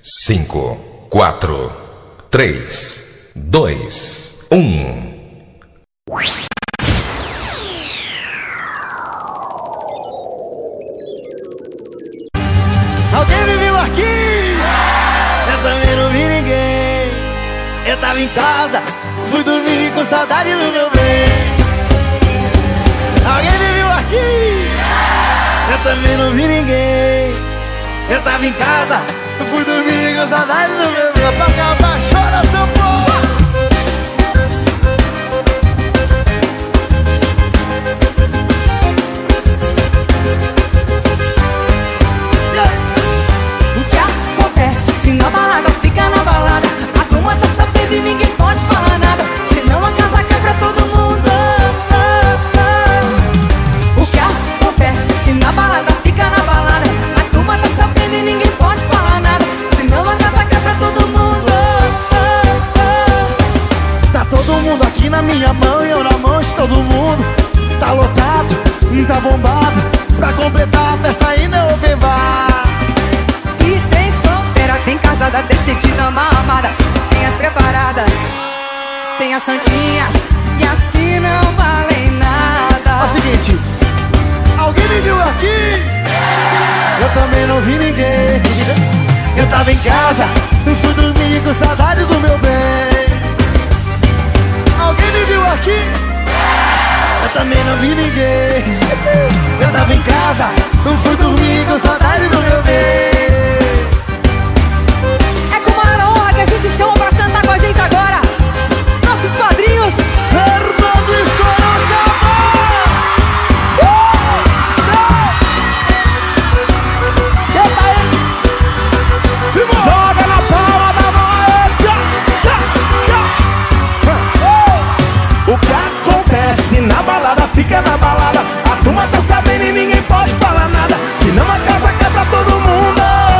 5, 4, 3, 2, 1. Alguém me viu aqui? Eu também não vi ninguém. Eu tava em casa, fui dormir com saudade do meu bem. Alguém me viu aqui? Eu também não vi ninguém. Eu tava em casa, fui dormir com saudade do meu bem. Pra acabar, chora seu povo. Se na balada, fica na balada. A turma tá sabendo e ninguém pode falar nada. Senão a casa cai pra todo mundo. O que acontece? Se na balada, fica na balada. A turma tá sabendo e ninguém pode falar nada. Senão a casa cai pra todo mundo. Tá todo mundo aqui na minha mão e eu na mão de todo mundo. Tá lotado, tá bombado. Pra completar a festa ainda é open bar. Tem casada, decidida, mal amada. Tem as preparadas, tem as santinhas e as que não valem nada. É o seguinte, alguém me viu aqui? Eu também não vi ninguém. Eu tava em casa, fui dormir com saudade do meu bem. Alguém me viu aqui? Eu também não vi ninguém. Eu tava em casa, fui dormir com saudade do meu bem. Que a gente chama pra cantar com a gente agora. Nossos padrinhos Fernando e Sorocaba. Joga na palma da mão. O que acontece na balada fica na balada. A turma tá sabendo e ninguém pode falar nada. Senão a casa cai pra todo mundo.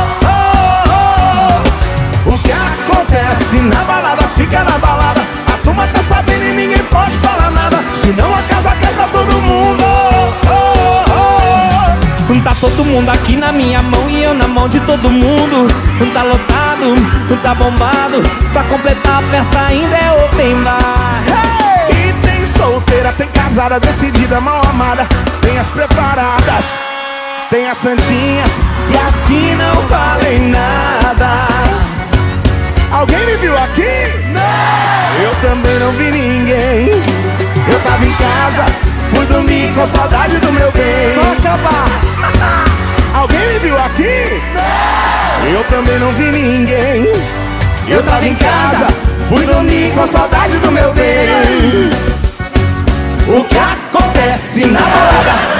O que acontece na balada fica na balada. A turma tá sabendo e ninguém pode falar nada. Senão a casa cai pra todo mundo. Tá todo mundo aqui na minha mão e eu na mão de todo mundo. Tá lotado, tá bombado. Pra completar a festa ainda é open bar. E tem solteira, tem casada, decidida, mal amada. Tem as preparadas, tem as santinhas e as que não valem nada. Alguém me viu aqui? Não! Eu também não vi ninguém. Eu tava em casa, fui dormir com saudade do meu bem. Vou acabar. Alguém me viu aqui? Não! Eu também não vi ninguém. Eu tava em casa, fui dormir com saudade do meu bem. O que acontece na balada